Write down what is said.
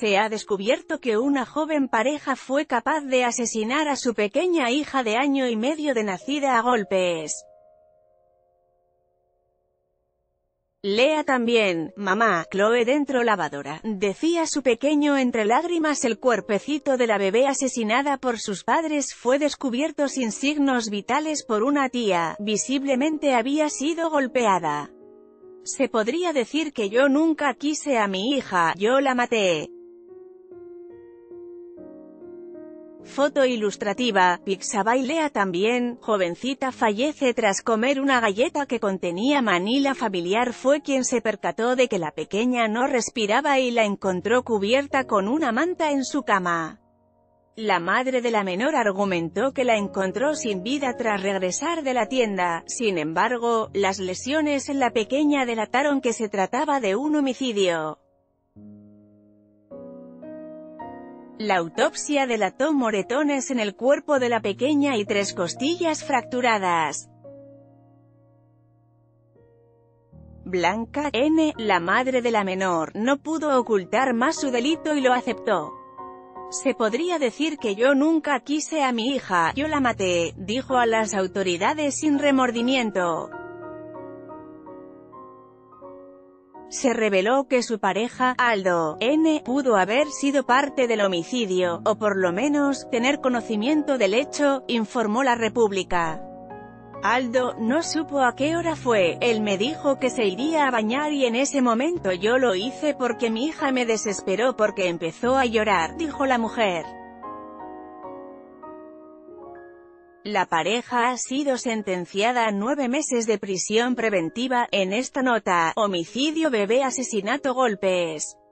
Se ha descubierto que una joven pareja fue capaz de asesinar a su pequeña hija de año y medio de nacida a golpes. Lea también, mamá, Chloe dentro lavadora, decía su pequeño entre lágrimas. El cuerpecito de la bebé asesinada por sus padres fue descubierto sin signos vitales por una tía, visiblemente había sido golpeada. Se podría decir que yo nunca quise a mi hija, yo la maté. Foto ilustrativa, Pixabay. Lea también, jovencita fallece tras comer una galleta que contenía maní. La familiar fue quien se percató de que la pequeña no respiraba y la encontró cubierta con una manta en su cama. La madre de la menor argumentó que la encontró sin vida tras regresar de la tienda. Sin embargo, las lesiones en la pequeña delataron que se trataba de un homicidio. La autopsia delató moretones en el cuerpo de la pequeña y 3 costillas fracturadas. Blanca N., la madre de la menor, no pudo ocultar más su delito y lo aceptó. Se podría decir que yo nunca quise a mi hija, yo la maté, dijo a las autoridades sin remordimiento. Se reveló que su pareja, Aldo N., pudo haber sido parte del homicidio, o por lo menos, tener conocimiento del hecho, informó La República. Aldo no supo a qué hora fue, él me dijo que se iría a bañar y en ese momento yo lo hice porque mi hija me desesperó porque empezó a llorar, dijo la mujer. La pareja ha sido sentenciada a 9 meses de prisión preventiva. En esta nota, homicidio, bebé, asesinato, golpes.